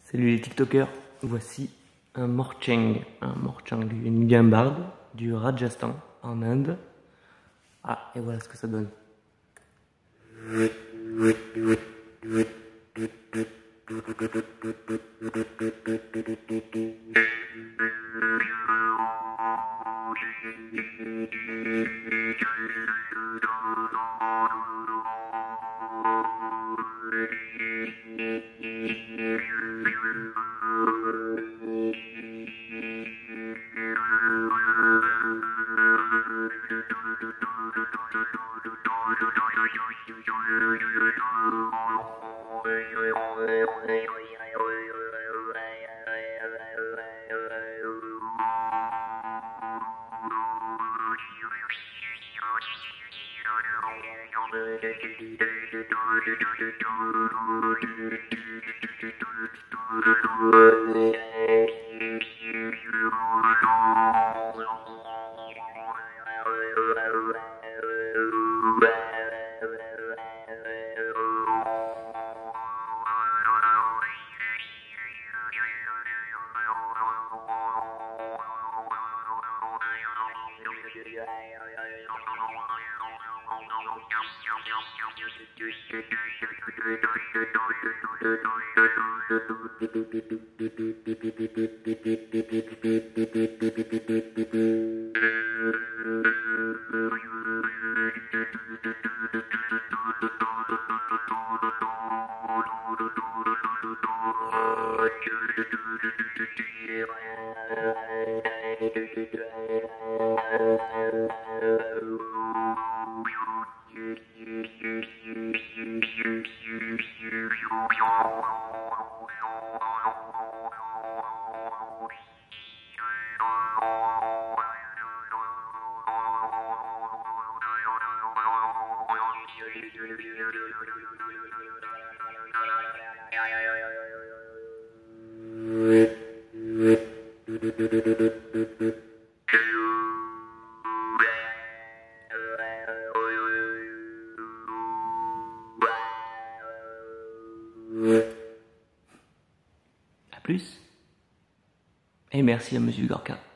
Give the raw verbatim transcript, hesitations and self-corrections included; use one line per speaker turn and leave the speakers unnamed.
Salut les TikTokers, voici un morcheng, un morcheng d'une guimbarde du Rajasthan en Inde. Ah, et voilà ce que ça donne. A plus, et merci à Monsieur Gorka.